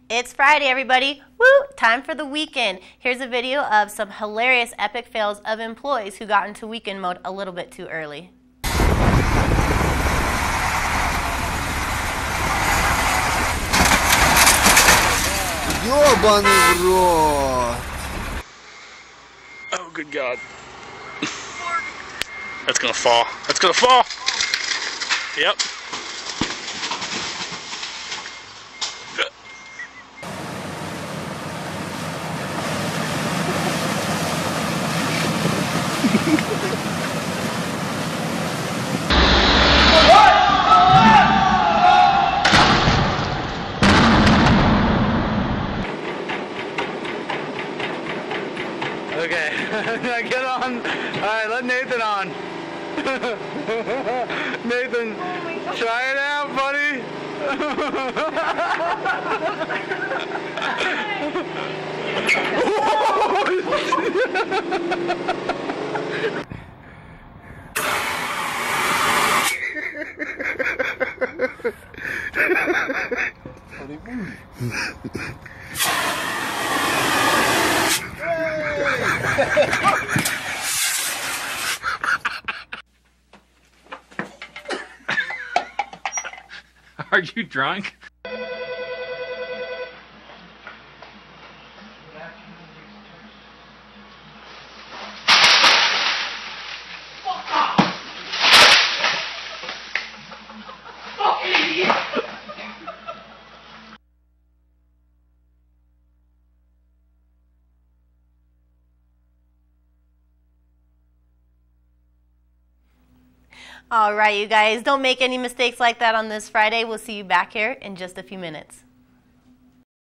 It's Friday, everybody. Woo! Time for the weekend. Here's a video of some hilarious epic fails of employees who got into weekend mode a little bit too early. Ёбаный в рот! Oh, good God. That's gonna fall. That's gonna fall! Yep. Okay, get on. Alright, let Nathan on. Nathan, try it out, buddy. Are you drunk? All right, you guys, don't make any mistakes like that on this Friday. We'll see you back here in just a few minutes.